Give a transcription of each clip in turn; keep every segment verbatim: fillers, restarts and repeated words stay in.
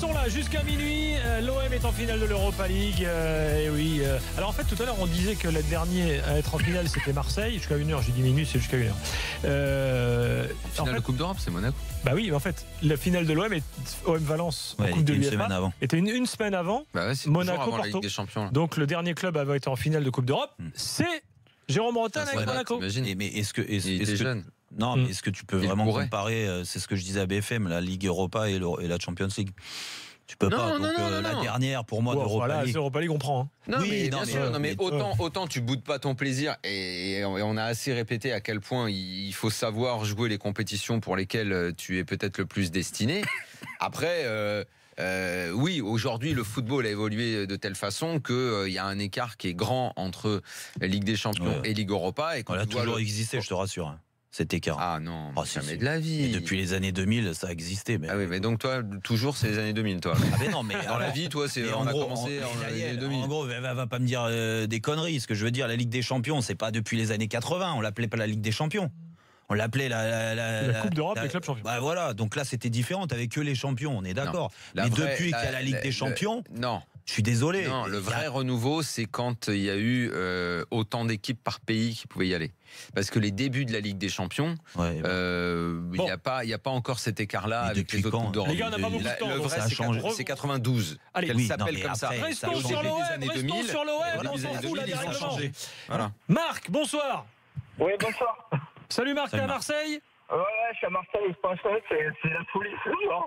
sont là jusqu'à minuit. Euh, L'O M est en finale de l'Europa League. Euh, et oui. Euh, alors en fait, tout à l'heure, on disait que le dernier à être en finale, c'était Marseille. Jusqu'à une heure, j'ai dit minuit, c'est jusqu'à une heure. Euh, finale en fait, de Coupe d'Europe, c'est Monaco. Bah oui, en fait, la finale de l'O M est O M Valence en ouais, Coupe de l'U E F A l'UEFA était une, une semaine avant. Bah ouais, c'est Monaco, avant la Porto. Ligue des Champions. Là. Donc le dernier club avait été en finale de Coupe d'Europe. Hmm. C'est Jérôme Bretagne avec Monaco. Et, mais est-ce que, est-ce, il est-ce était que, jeune. Non, hmm. mais est-ce que tu peux il vraiment pourrait. comparer, c'est ce que je disais à B F M, la Ligue Europa et, le, et la Champions League? Tu peux non, pas. Non, donc, non, euh, non, la non. dernière, pour moi, bon, d'Europa voilà, League. c'est Europa League, on prend. Hein. Non, oui, mais, non, bien mais, sûr. euh, Non, mais mais, autant, autant tu boudes pas ton plaisir. Et, et on a assez répété à quel point il faut savoir jouer les compétitions pour lesquelles tu es peut-être le plus destiné. Après. Euh, Euh, oui, aujourd'hui, le football a évolué de telle façon qu'il euh, y a un écart qui est grand entre Ligue des Champions ouais. et Ligue Europa. Et quand elle a toujours le... existé, je te rassure, hein, cet écart. Ah non, oh, jamais si, de la vie. Et depuis les années deux mille, ça a existé. Mais... Ah oui, mais donc toi, toujours, c'est les années deux mille, toi. Ah mais non, mais dans la vie, toi, c'est on a gros, commencé en, en les années deux mille. En gros, va, va pas me dire euh, des conneries. Ce que je veux dire, la Ligue des Champions, c'est pas depuis les années quatre-vingts. On l'appelait pas la Ligue des Champions. On l'appelait la, la, la, la Coupe d'Europe, les clubs champions. Bah voilà, donc là c'était différent, t'avais que les champions, on est d'accord. Mais vraie, depuis qu'il y a la Ligue la, des Champions, le, non. Je suis désolé. Non, le vrai a... renouveau, c'est quand il y a eu euh, autant d'équipes par pays qui pouvaient y aller. Parce que les débuts de la Ligue des Champions, il ouais, euh, n'y bon. a pas, il y a pas encore cet écart-là avec les autres coupes d'Europe. Les gars, on n'a pas beaucoup de temps. Le vrai, c'est quatre-vingt-douze. Allez, qu'elle oui, s'appelle comme ça. Restons sur l'O M, restons sur l'O M, on s'en fout là directement. Voilà. Marc, bonsoir. Oui, bonsoir. Salut Marc, t'es à Marseille? Ouais, ouais, je suis à Marseille, franchement, c'est la folie ce soir.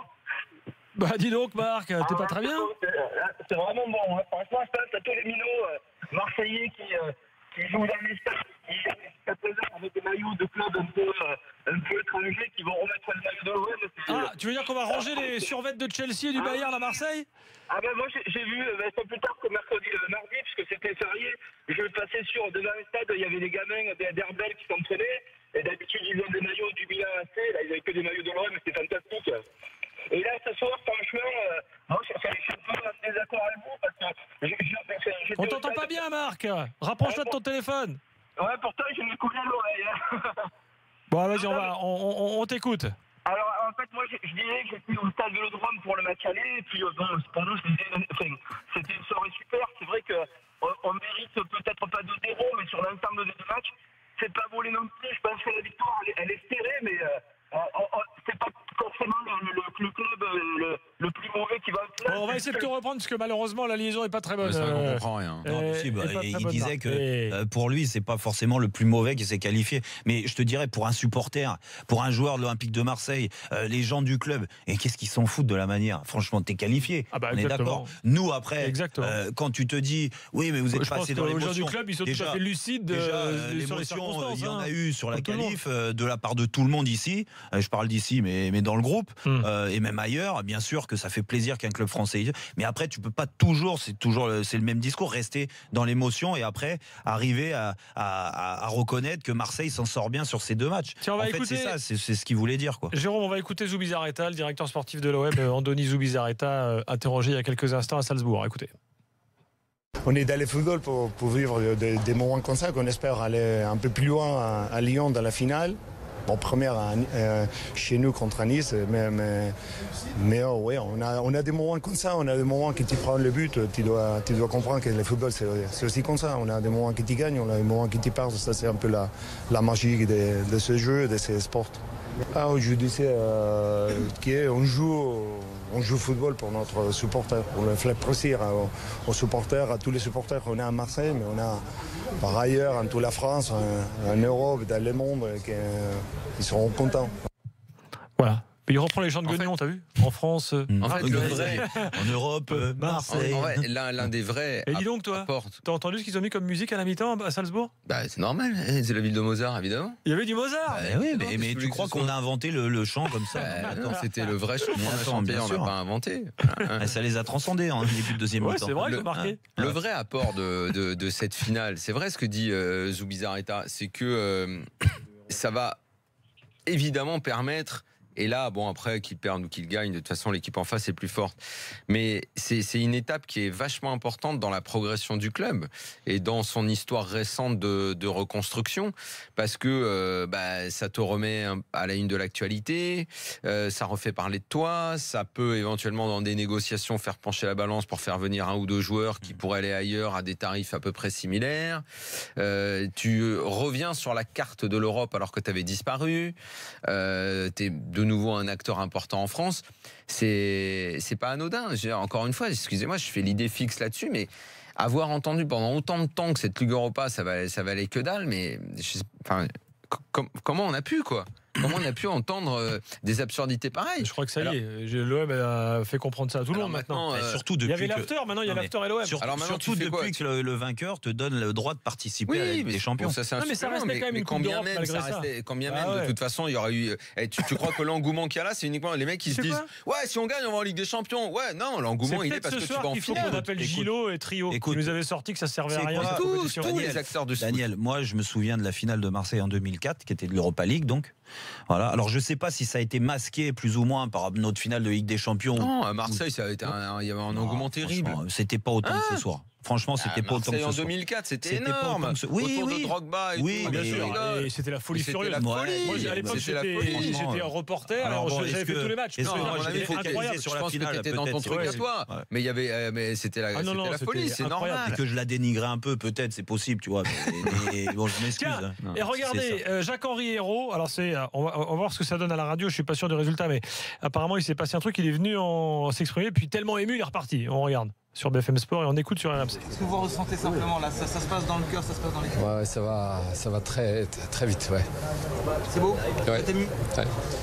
Bah dis donc Marc, t'es ah, pas très bien? C'est vraiment bon, hein. Franchement, je pense à tous les minots euh, marseillais qui, euh, qui jouent dans les stades, qui jusqu'à présent avec des maillots de clubs un peu, euh, un peu étrangers, qui vont remettre le maillot de l'O M. Ah, tu veux dire qu'on va ranger les survêtes de Chelsea et du ah, Bayern à Marseille? Ah ben moi j'ai vu, ben, c'est plus tard que mercredi, euh, mardi, puisque c'était férié, je passais sur, devant un stade, il y avait des gamins d'Herbel qui s'entraînaient. Et d'habitude, ils ont des maillots du Milan A C. Là, ils n'avaient que des maillots de l'O M, c'était fantastique. Et là, ce soir, franchement, euh, moi, je suis un peu en désaccord avec vous parce que. Je, je, on t'entend pas bien, Marc. Rapproche-toi de ton téléphone. Ouais, pourtant, je l'ai collé à l'oreille. Hein. Bon, vas-y, on, va, on, on, on t'écoute. Alors, en fait, moi, je, je dirais que j'étais au stade Vélodrome pour le match aller. Et puis, euh, bon, pour nous, c'était une soirée super. C'est vrai qu'on on mérite peut-être pas deux zéro, mais sur l'ensemble des deux matchs. C'est pas volé non plus, je pense que la victoire elle, elle est serrée, mais euh, euh, c'est pas forcément le, le, le club le, le plus mauvais qui va être là. Bon, on va essayer de te reprendre parce que malheureusement la liaison est pas très bonne. Ça, on comprend rien. Non, euh, si, bah, il bonne disait marque. que et... euh, pour lui c'est pas forcément le plus mauvais qui s'est qualifié, mais je te dirais pour un supporter, pour un joueur de l'Olympique de Marseille, euh, les gens du club, et qu'est-ce qu'ils s'en foutent de la manière? Franchement, t'es qualifié. Ah bah, on est d'accord. Nous après, euh, quand tu te dis oui mais vous êtes je passé dans l'émotion. Les gens du club ils sont déjà, tout à fait lucides. Déjà, euh, l'émotion, il y en hein. a eu sur la qualif euh, de la part de tout le monde ici. Euh, je parle d'ici, mais mais dans le groupe mm. euh, et même ailleurs. Bien sûr que ça fait plaisir qu'un club français. Mais après, tu peux pas toujours, c'est toujours, c'est le même discours, rester dans l'émotion et après arriver à, à, à reconnaître que Marseille s'en sort bien sur ces deux matchs. Tiens, on va en écouter... fait, c'est ça, c'est, c'est ce qu'il voulait dire, quoi. Jérôme, on va écouter Zubizarreta, le directeur sportif de l'O M, Andoni Zubizarreta, interrogé il y a quelques instants à Salzbourg. Écoutez. On est dans le football pour, pour vivre des, des moments comme ça, qu'on espère aller un peu plus loin à, à Lyon dans la finale. Bon, première euh, chez nous contre Nice, mais, mais, mais oh, ouais, on, a, on a des moments comme ça, on a des moments que tu prends le but, tu dois, tu dois comprendre que le football c'est, c'est aussi comme ça. On a des moments qui tu gagnes, on a des moments qui tu perds, ça c'est un peu la, la magie de, de ce jeu, de ces sports. Ah, je disais euh, qu'on joue, on joue au football pour notre supporter, on le fait plaisir aux, aux supporters, à tous les supporters. On est à Marseille, mais on a par ailleurs en toute la France, en, en Europe, dans le monde, qui, ils seront contents. Voilà. Il reprend les chants de Guignon, t'as vu? En France, en, fait, le vrai, en Europe, Marseille. En, en vrai, l'un, l'un des vrais. Et dis donc, toi, apporte... t'as entendu ce qu'ils ont mis comme musique à la mi-temps à Salzbourg? Bah, c'est normal, c'est la ville de Mozart, évidemment. Il y avait du Mozart. Bah, oui, mais, mais tu crois qu'on a inventé le, le chant comme ça? Bah, non, c'était le vrai chant qu'on a chanté, on l'a pas inventé. Ça les a transcendés en début de deuxième ouais, mi-temps. C'est vrai, le, marqué. Le vrai apport de, de, de cette finale, c'est vrai ce que dit euh, Zubizarreta, c'est que euh, ça va évidemment permettre Et là, bon, après, qu'ils perdent ou qu'ils gagnent, de toute façon, l'équipe en face est plus forte. Mais c'est, c'est une étape qui est vachement importante dans la progression du club et dans son histoire récente de, de reconstruction, parce que euh, bah, ça te remet à la une de l'actualité, euh, ça refait parler de toi, ça peut éventuellement, dans des négociations, faire pencher la balance pour faire venir un ou deux joueurs qui pourraient aller ailleurs à des tarifs à peu près similaires. Euh, tu reviens sur la carte de l'Europe alors que tu avais disparu. Euh, tu es de nouveau un acteur important en France. C'est, c'est pas anodin. Encore une fois, excusez-moi, je fais l'idée fixe là-dessus, mais avoir entendu pendant autant de temps que cette Ligue Europa, ça valait, ça valait que dalle, mais je, enfin, com- comment on a pu, quoi ? Comment on a pu entendre euh, des absurdités pareilles ? Je crois que ça alors, y est, l'O M a fait comprendre ça à tout le monde maintenant. maintenant euh, surtout il depuis y avait que... l'after, maintenant il y a non, l'after et l'O M. Sur, alors surtout depuis que le, le vainqueur te donne le droit de participer oui, à la Ligue mais des Champions. Bon, ça, c'est un non, mais ça restait mais, quand même mais une quand Coupe bien d'Europe même, malgré ça ça. restait, quand bien ah même, ouais. de toute façon, il y aurait eu. Eh, tu, tu crois que l'engouement qu'il y a là, c'est uniquement les mecs qui se C'est disent quoi ouais, si on gagne, on va en Ligue des Champions. Ouais, non, l'engouement il est parce que tu vas en il faut finale. qu'on appelle Écoute, Gilo et Trio écoute, qui nous avaient sorti que ça servait à c'est rien. quoi, cette tous, compétition. tous Daniel, les acteurs du foot. Daniel, moi je me souviens de la finale de Marseille en deux mille quatre, qui était de l'Europa League, donc. Voilà. Alors je sais pas si ça a été masqué plus ou moins par notre finale de Ligue des Champions. Non, à Marseille, ça a été un, il y avait un engouement terrible. C'était pas autant Ah que ce soir. Franchement, c'était pas autant que ce en soir. deux mille quatre, c'était C'était pas énorme. autant que ce- oui, Autour oui. de Drogba et Oui, tout. Bien mais- sûr, là, et c'était la folie c'était furieuse. la folie. Moi, à l'époque, C'était la j'étais, folie. j'étais un reporter, alors, Alors bon, j'avais est-ce fait que- tous les matchs. est-ce Non, que- non, Non, moi, j'étais il faut incroyable. qu'elle sur Je la pense que finale, t'étais dans ton peut-être, truc c'est à vrai. toi. Ouais. Mais il y avait, euh, mais c'était la, Ah non, c'était non, la c'était folie, c'est incroyable. normal. Et que je la dénigrais un peu, peut-être, c'est possible, tu vois. Mais, mais bon, je m'excuse. Tiens, hein. et regardez, euh, Jacques-Henri Hérault, alors c'est, on va, on va voir ce que ça donne à la radio, je suis pas sûr du résultat, mais apparemment il s'est passé un truc, il est venu en s'exprimer, puis tellement ému, il est reparti. On regarde sur B F M Sport et on écoute sur R M C. Qu'est-ce que vous ressentez simplement là ça, ça se passe dans le cœur, ça se passe dans les cœurs. Ouais, ça va, ça va très, très vite, ouais. C'est beau. Ouais. T'es ému. Ouais.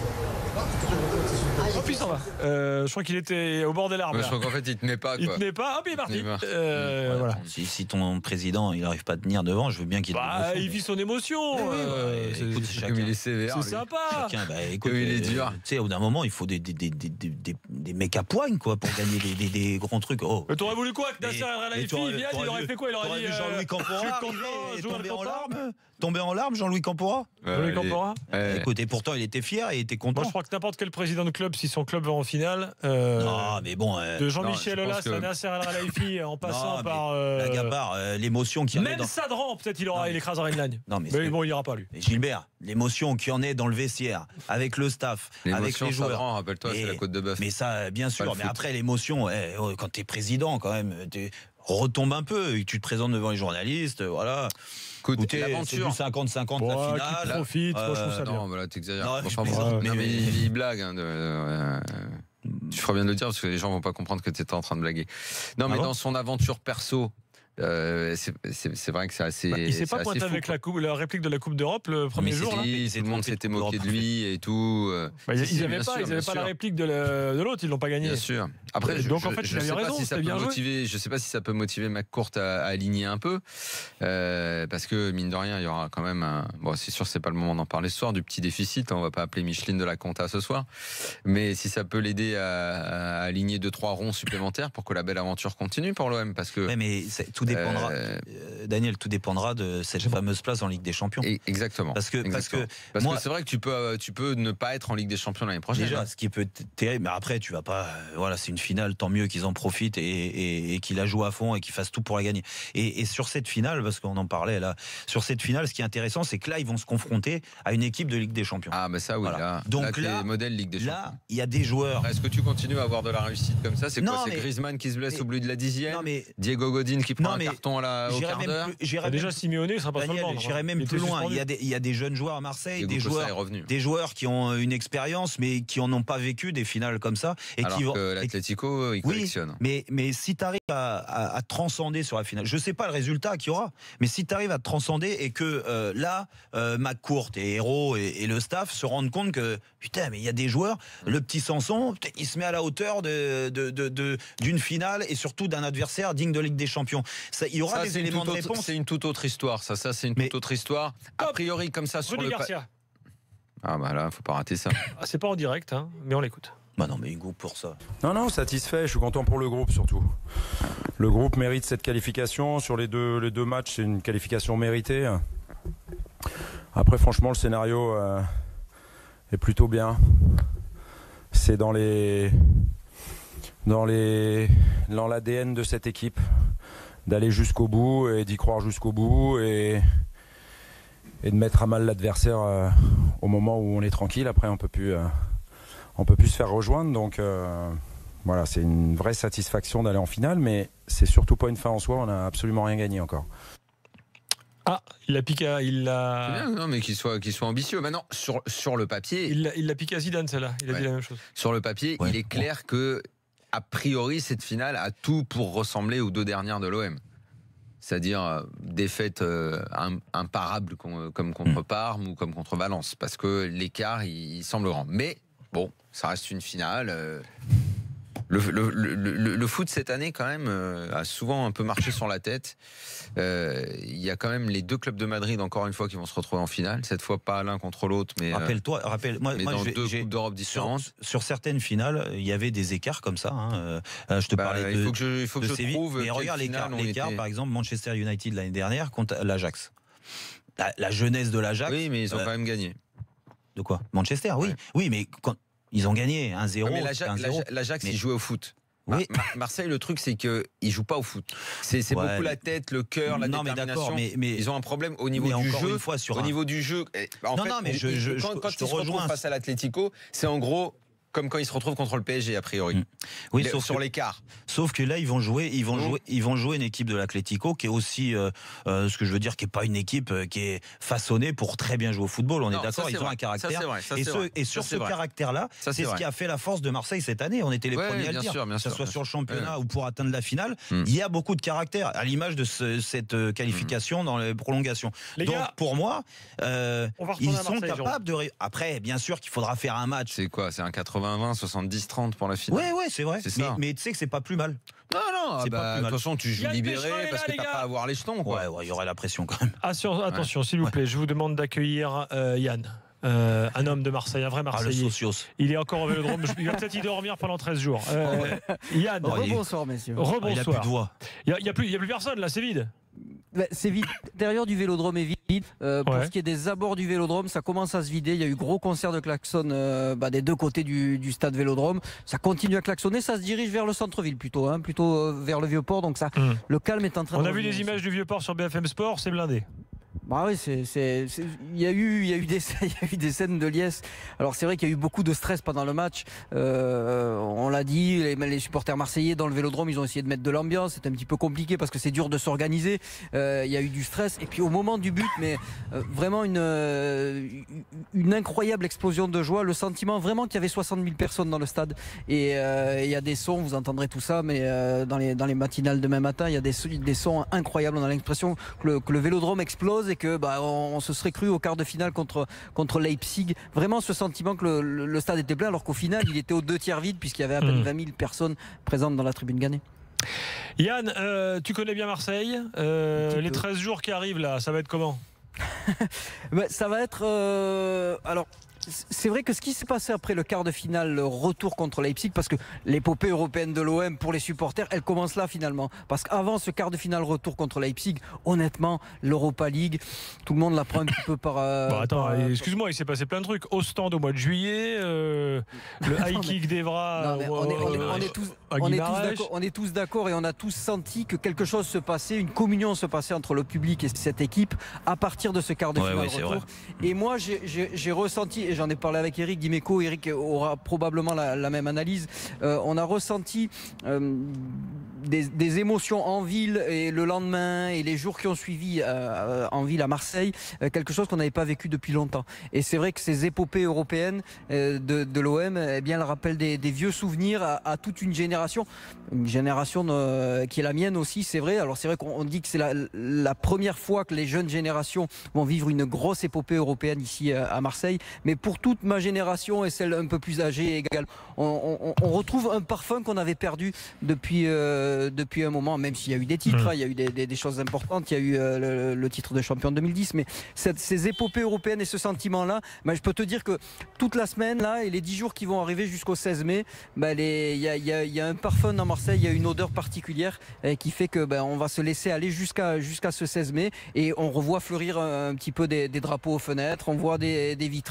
Oh, puis il s'en va. Euh, je crois qu'il était au bord des larmes. Mais là. je crois qu'en fait, il tenait pas, Il quoi. tenait pas, hop, il est parti. Il est parti. Euh, Ouais, voilà. bon, si, si ton président il n'arrive pas à tenir devant, je veux bien qu'il. Bah, ait de il vit son émotion. euh, ouais, c'est- écoute, c'est- Comme il est chacun. sévère. c'est lui. sympa. Chacun, bah, écoute, Comme il est euh, dur. Tu sais, au bout d'un moment, il faut des, des, des, des, des, des mecs à poigne, quoi, pour gagner des, des, des grands trucs. Oh. Mais t'aurais voulu quoi que Mais- Nasser El mais Khelaifi t'aurais- vienne, il t'aurais aurait vu- fait quoi? Il aurait t'aurais dit vu euh, Jean-Louis je suis Campora content, arriver et joueur tomber en content. larmes, tomber en larmes, Jean-Louis Campora. Jean-Louis Ouais, Campora. Ouais. Écoute, et pourtant, il était fier et il était content. Moi, je crois que n'importe quel président de club, si son club va en finale, euh, Non, mais bon. euh, de Jean-Michel non, je Aulas pense que- à Nasser El Khelaifi, en passant non, mais par euh, blague à part, euh, l'émotion qu'il y en a même dans. Sadran, peut-être il aura, Non, il mais- écrasera une lagne. Non, mais Mais c'est- bon, il ira pas lui. Mais Gilbert, l'émotion qu'il y en ait dans le vestiaire, avec le staff, avec L'émotion, les joueurs. Sadran, rappelle-toi, c'est Mais- la côte de bœuf. Mais ça, bien sûr. le Mais foot. après, l'émotion, eh, oh, quand t'es président, quand même, t'es- retombe un peu. Et tu te présentes devant les journalistes, voilà. Écoute, Écoutez, c'est l'aventure. du cinquante cinquante Bon, la qu'il finale. profite, moi, je trouve ça Euh, bien. Non, voilà, t'exagères. Non, je Enfin, plaisante, bon, mais- non, mais il, il blague. Hein, de- euh, tu feras bien de le dire parce que les gens vont pas comprendre que tu étais en train de blaguer. Non, mais Ah bon dans son aventure perso, euh, c'est- c'est c'est vrai que c'est assez. Bah, il s'est c'est pas assez pointé fou, avec quoi. la, coupe, la réplique de la Coupe d'Europe le premier mais jour. c'est- Là. Si, C'est tout le monde trompé de s'était Coupe moqué de d'Europe. lui et tout. euh, Bah, ils si, si, n'avaient bien pas, sûr, ils avaient bien pas la sûr. réplique de le- de l'autre, ils l'ont pas gagné. Bien sûr. Après, je, Donc, en je- fait, je il avait sais pas raison, si ça c'était peut bien joué. motiver. Je sais pas si ça peut motiver McCourt à, à aligner un peu, euh, parce que mine de rien, il y aura quand même un. Bon, c'est sûr, c'est pas le moment d'en parler ce soir du petit déficit. On va pas appeler Micheline de la Conta ce soir, mais si ça peut l'aider à, à aligner deux trois ronds supplémentaires pour que la belle aventure continue pour l'O M, parce que Ouais, mais c'est- tout dépendra, Euh, euh, Daniel, tout dépendra de cette fameuse place en Ligue des Champions. et- exactement. Parce que, parce Exactement. que Parce moi, que c'est vrai que tu peux, euh, tu peux ne pas être en Ligue des Champions l'année prochaine. déjà, hein. ce qui peut être terrible, mais après, tu vas pas. euh, voilà, c'est une finale, tant mieux qu'ils en profitent et, et, et qu'ils la jouent à fond et qu'ils fassent tout pour la gagner. Et, et sur cette finale, parce qu'on en parlait là, sur cette finale, ce qui est intéressant, c'est que là, ils vont se confronter à une équipe de Ligue des Champions. Ah, mais ça, oui. Voilà. Là, Donc là, t'es là- modèle Ligue des Champions. Là, il y a des joueurs. Est-ce que tu continues à avoir de la réussite comme ça? C'est quoi? Non, C'est mais- Griezmann qui se blesse mais- au bout de la dixième? Non, mais Diego Godin qui prend Non, un mais carton à la, au j'irais quart même d'heure? plus- j'irais Bah, déjà, même- Simeone, il sera pas Daniel, sur le banc. j'irais hein. même Il plus était loin. suspendu. Il y, a des, il y a des jeunes joueurs à Marseille, Diego des Costa joueurs, est revenu. des joueurs qui ont une expérience, mais qui en ont pas vécu des finales comme ça. Et Alors qui vont, que et- l'Atlético, il Oui, collectionne. mais, mais si tu arrives à, à- à transcender sur la finale, je sais pas le résultat qu'il y aura, mais si tu arrives à transcender et que euh, là, euh, McCourt et Hérault et, et le staff se rendent compte que putain, mais il y a des joueurs, le petit Sanson, putain, il se met à la hauteur de, de, de, de- d'une finale et surtout d'un adversaire digne de Ligue des Champions. Ça, il y aura Ça, des c'est une éléments de toute autre- réponse. C'est une toute autre histoire. Ça, ça c'est une Mais- toute autre histoire. A Hop. priori, comme ça, sur Rudy le. pa- Garcia. Ah, bah là, faut pas rater ça. Ah, c'est pas en direct, hein, mais on l'écoute. Bah non, mais Hugo pour ça. Non, non, satisfait. Je suis content pour le groupe surtout. Le groupe mérite cette qualification. Sur les deux, les deux matchs, c'est une qualification méritée. Après, franchement, le scénario euh, est plutôt bien. c'est dans les dans les dans l'A D N de cette équipe d'aller jusqu'au bout et d'y croire jusqu'au bout et et de mettre à mal l'adversaire euh, au moment où on est tranquille. Après, on peut plus euh, on peut plus se faire rejoindre. Donc euh, voilà, c'est une vraie satisfaction d'aller en finale, mais c'est surtout pas une fin en soi. On n'a absolument rien gagné encore. Ah, il l'a piqué, il l'a. C'est bien, non, mais qu'il soit, qu'il soit ambitieux. Maintenant, sur, sur le papier. Il l'a, il l'a piqué à Zidane, celle-là. Il a ouais. dit la même chose. Sur le papier, ouais. il est clair que, a priori, cette finale a tout pour ressembler aux deux dernières de l'O M. C'est-à-dire euh, défaite euh, imparable comme, comme contre mmh. Parme ou comme contre Valence. Parce que l'écart, il, il semble grand. Mais bon, ça reste une finale. Euh, Le, le, le, le, le foot cette année quand même euh, a souvent un peu marché sur la tête. Il euh, y a quand même les deux clubs de Madrid encore une fois qui vont se retrouver en finale. Cette fois pas l'un contre l'autre, mais rappelle-toi, rappelle, moi, mais moi, dans j'ai, deux j'ai, coupes d'Europe différentes. Sur, sur certaines finales, il y avait des écarts comme ça. Hein. Euh, je te bah, parlais il de, faut que je, il faut que de je Séville. trouve. Mais regarde l'écart, l'écart était... par exemple, Manchester United l'année dernière contre l'Ajax. La, la jeunesse de l'Ajax. Oui, mais ils ont euh, quand même gagné. De quoi? Manchester, oui, ouais. oui, mais quand ils ont gagné un zéro. Ouais, mais l'Ajax, l'Ajax, l'Ajax mais... il jouait au foot. Oui. Mar- Marseille, le truc, c'est qu'ils ne jouent pas au foot. C'est, c'est ouais, beaucoup la tête, le cœur, la non, détermination. Mais, mais, ils ont un problème au niveau du jeu. Fois sur au un... niveau du jeu. En non, fait, non, mais je, je, quand, je, quand je ils te se retrouvent face à l'Atlético, c'est en gros comme quand ils se retrouvent contre le P S G a priori. Mmh. Oui, Les, sauf sur que, l'écart. Sauf que là, ils vont jouer, ils vont mmh. jouer, ils vont jouer une équipe de l'Atlético qui est aussi, euh, euh, ce que je veux dire, qui est pas une équipe euh, qui est façonnée pour très bien jouer au football. On non, est d'accord, ça, c'est ils vrai. ont un caractère. Ça, c'est vrai. Ça, et, c'est ce, vrai. et sur ça, ce caractère-là, ça, c'est, c'est ce qui a fait la force de Marseille cette année. On était les ouais, premiers à le dire. Sûr, que ce soit sûr, sur le championnat ouais. ou pour atteindre la finale, mmh. il y a beaucoup de caractère, à l'image de ce, cette qualification mmh. dans les prolongations. Les Donc gars, pour moi, euh, ils sont Marseille, capables de. Ré... Après, bien sûr qu'il faudra faire un match. C'est quoi? C'est un quatre-vingts vingt, soixante-dix trente pour la finale. Ouais, ouais, c'est vrai. C'est mais, mais tu sais que c'est pas plus mal. Non, non, c'est bah, pas plus mal. De toute façon, tu joues libéré parce que t'as pas à avoir les jetons. Quoi. Ouais, ouais, il y aurait la pression quand même. Attention, attention ouais. s'il vous plaît, je vous demande d'accueillir euh, Yann. Euh, un homme de Marseille, un vrai Marseillais. Ah, le socios. Il est encore au Vélodrome. Il va peut-être y dormir pendant treize jours. Euh, Yann. Oh, rebonsoir, messieurs. Rebonsoir. Il a plus de voix. Il n'y a, a, a plus personne là, c'est vide. Ben, c'est vide. L'intérieur du Vélodrome est vide. Euh, pour ouais. ce qui est des abords du Vélodrome, ça commence à se vider. Il y a eu gros concert de klaxon euh, bah, des deux côtés du, du stade Vélodrome. Ça continue à klaxonner. Ça se dirige vers le centre-ville plutôt, hein, plutôt euh, vers le Vieux-Port. Donc ça, mmh. le calme est en train. On de a vu des images du Vieux-Port sur B F M Sport, c'est blindé. Bah oui, c'est, c'est, c'est, il y a eu, il y a eu des, il y a eu des scènes de liesse. Alors c'est vrai qu'il y a eu beaucoup de stress pendant le match. Euh, on l'a dit, les, les supporters marseillais dans le Vélodrome, ils ont essayé de mettre de l'ambiance. C'est un petit peu compliqué parce que c'est dur de s'organiser. Euh, il y a eu du stress. Et puis au moment du but, mais euh, vraiment une, euh, une incroyable explosion de joie. Le sentiment vraiment qu'il y avait soixante mille personnes dans le stade. Et euh, il y a des sons, vous entendrez tout ça, mais euh, dans les dans les matinales demain matin, il y a des, des sons incroyables. On a l'impression que le, que le Vélodrome explose. Et que bah, on, on se serait cru au quart de finale contre, contre Leipzig. Vraiment ce sentiment que le, le, le stade était plein, alors qu'au final il était aux deux tiers vide puisqu'il y avait à peine mmh. vingt mille personnes présentes dans la tribune gagnée. Yann, euh, tu connais bien Marseille. Euh, les treize jours qui arrivent là, ça va être comment? bah, Ça va être... Euh, alors... C'est vrai que ce qui s'est passé après le quart de finale, le retour contre Leipzig, parce que l'épopée européenne de l'O M pour les supporters, elle commence là finalement. Parce qu'avant ce quart de finale retour contre Leipzig, honnêtement, l'Europa League, tout le monde la prend un petit peu par... Euh, bon, attends, par, excuse-moi, il s'est passé plein de trucs. Au stand au mois de juillet, euh, le high kick d'Evra... On est tous... On est, tous d'accord, on est tous d'accord et on a tous senti que quelque chose se passait, une communion se passait entre le public et cette équipe à partir de ce quart de ouais, finale ouais, retour. Et moi, j'ai, j'ai, j'ai ressenti, et j'en ai parlé avec Eric Dimeco, Eric aura probablement la, la même analyse, euh, on a ressenti euh, des, des émotions en ville et le lendemain et les jours qui ont suivi euh, en ville à Marseille, euh, quelque chose qu'on n'avait pas vécu depuis longtemps. Et c'est vrai que ces épopées européennes euh, de, de l'O M, eh bien, elles rappellent des, des vieux souvenirs à, à toute une génération. Une génération euh, qui est la mienne aussi, c'est vrai. Alors c'est vrai qu'on dit que c'est la, la première fois que les jeunes générations vont vivre une grosse épopée européenne ici euh, à Marseille. Mais pour toute ma génération et celle un peu plus âgée également, on, on, on retrouve un parfum qu'on avait perdu depuis, euh, depuis un moment, même s'il y a eu des titres, mmh. hein, il y a eu des, des, des choses importantes, il y a eu euh, le, le titre de champion deux mille dix, mais cette, ces épopées européennes et ce sentiment-là, bah, je peux te dire que toute la semaine là et les dix jours qui vont arriver jusqu'au seize mai, bah, les, y a, y a, y a un parfum dans Marseille, il y a une odeur particulière eh, qui fait que ben, on va se laisser aller jusqu'à jusqu'à ce seize mai et on revoit fleurir un, un petit peu des, des drapeaux aux fenêtres, on voit des, des vitrines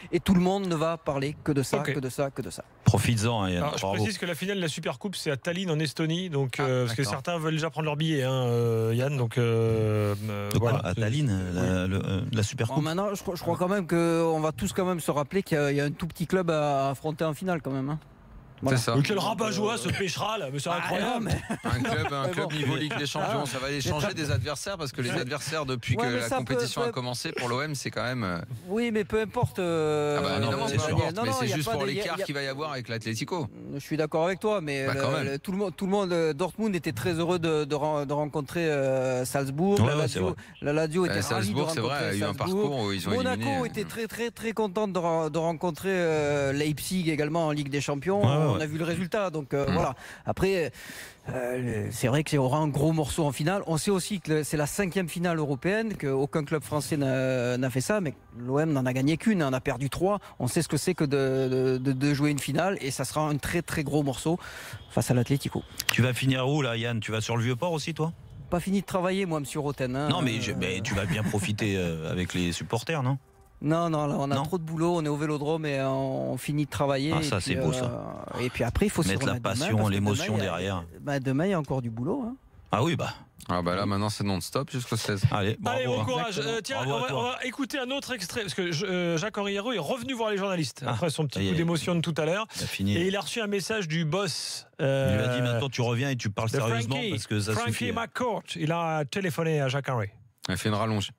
et tout le monde ne va parler que de ça, Okay. que de ça, que de ça. Profites-en, hein, Yann. Alors, je Bravo. précise que la finale de la Supercoupe c'est à Tallinn en Estonie, donc Ah, euh, parce que d'accord. certains veulent déjà prendre leur billet, hein, euh, Yann. Donc euh, euh, De quoi, voilà. à Tallinn, la, le- euh, la Super Bon, Coupe. maintenant, je, crois- je crois quand même qu'on va tous quand même se rappeler qu'il y a, il y a un tout petit club à affronter en finale quand même. Hein. Voilà. C'est ça. Mais quel rabat-joie ce pêchera là, mais c'est Ah, incroyable. non, mais- Un club, un Mais club bon. niveau Ligue des Champions, Ah. ça va aller changer des adversaires parce que les adversaires depuis Ouais, que mais la ça compétition peut- a commencé pour l'O M, c'est quand même. euh, Oui, mais peu importe. euh, Ah bah non, évidemment, mais peu c'est sûr. importe, Non, mais non, c'est y a juste pas pour de- y a- l'écart y a- qu'il va y avoir avec l'Atlético. Je suis d'accord avec toi, mais Bah, le- quand même. le- tout le monde, tout le monde, euh, Dortmund était très heureux de, de, ren- de rencontrer euh, Salzbourg. Ouais, la ouais, c'est Lazio, vrai. la Lazio était Euh, ravie de Salzbourg, c'est vrai, rencontrer il y a eu un Salzbourg. parcours où ils ont Monaco éliminé. était très très très contente de, re- de rencontrer euh, Leipzig également en Ligue des Champions. Ouais, ouais, On ouais. a vu le résultat, donc euh, Mm. voilà. Après, euh, c'est vrai qu'il y aura un gros morceau en finale. On sait aussi que le- c'est la cinquième finale européenne, qu'aucun club français n'a n'a fait ça, mais l'O M n'en a gagné qu'une, on a perdu trois. On sait ce que c'est que de, de, de jouer une finale, et ça sera un très très gros morceau face à l'Atlético. Tu vas finir où là, Yann? Tu vas sur le Vieux-Port aussi, toi? Pas fini de travailler, moi, monsieur Roten. hein. Non, mais, je- Euh, mais tu vas bien profiter euh, avec les supporters, non? Non, non, là, on a Non. trop de boulot, on est au Vélodrome et on finit de travailler. Ah, et ça, puis, c'est beau, euh, ça. Et puis après, il faut s'y Mettre la remettre demain, passion, parce que l'émotion demain, il y a- derrière. bah, demain, il y a encore du boulot. hein. Ah oui, bah. Ah bah là maintenant c'est non-stop jusqu'au seize. Allez, bravo, Allez, bon hein. courage. Exactement. Euh, tiens, Bravo à on va, toi. on va écouter un autre extrait, parce que je- euh, Jacques Henriero est revenu voir les journalistes Ah, après son ça petit y coup est. d'émotion de tout à l'heure. Il a fini. Et il a reçu un message du boss. Il lui a dit euh, maintenant tu reviens et tu parles de sérieusement Frankie, parce que ça Frankie suffit. McCourt. Il a téléphoné à Jacques Henry. Elle fait une rallonge.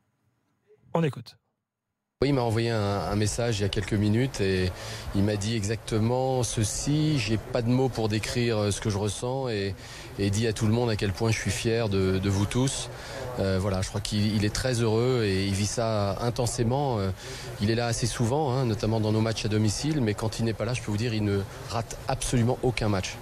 On écoute. Oui, il m'a envoyé un, un message il y a quelques minutes et il m'a dit exactement ceci. J'ai pas de mots pour décrire euh, ce que je ressens et, et dit à tout le monde à quel point je suis fier de, de vous tous. Euh, voilà, je crois qu'il il est très heureux et il vit ça intensément. Euh, il est là assez souvent, hein, notamment dans nos matchs à domicile, mais quand il n'est pas là, je peux vous dire, il ne rate absolument aucun match.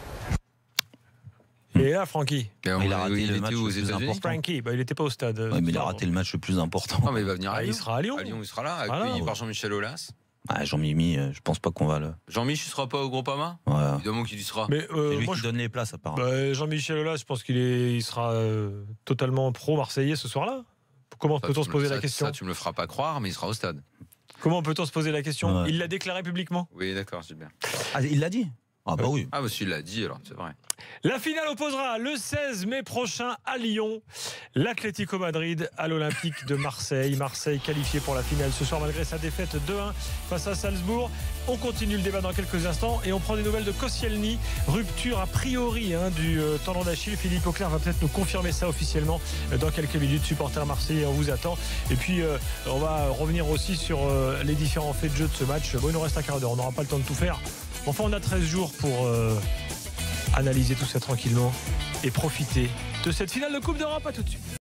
Et là, Frankie. Et on- Il a raté il le était match où, aux le plus États-Unis important. Frankie, bah, il n'était pas au stade. Ouais, mais il a raté le match le plus important. Non mais il va venir à Ah, Lyon. il sera à Lyon. À Lyon, il sera là, Voilà. accueilli par Jean-Michel Aulas. Ah, Jean-Mimi, euh, je pense pas qu'on va le. Jean-Mich, il sera pas au Groupama? Ouais. Évidemment qu'il y sera. Mais euh, C'est lui moi, qui je- donne les places apparemment. bah, Jean-Michel Aulas, je pense qu'il est, il sera euh, totalement pro-marseillais ce soir-là. Comment Ça, peut-on tu se me- poser ça- la question Ça, tu me le feras pas croire, mais il sera au stade. Comment peut-on se poser la question Ouais. Il l'a déclaré publiquement. Oui, d'accord, c'est bien. Ah, il l'a dit. Ah bah oui. Ah, monsieur, il l'a dit, alors, c'est vrai. La finale opposera le seize mai prochain à Lyon l'Atlético Madrid à l'Olympique de Marseille. Marseille qualifié pour la finale ce soir malgré sa défaite deux un face à Salzbourg. On continue le débat dans quelques instants et on prend des nouvelles de Koscielny. Rupture a priori hein, du euh, tendon d'Achille. Philippe Auclair va peut-être nous confirmer ça officiellement euh, dans quelques minutes. Supporter marseillais, on vous attend. Et puis euh, on va revenir aussi sur euh, les différents faits de jeu de ce match. Bon, il nous reste un quart d'heure, on n'aura pas le temps de tout faire. Enfin, on a treize jours pour euh, analyser tout ça tranquillement et profiter de cette finale de Coupe d'Europe. À tout de suite.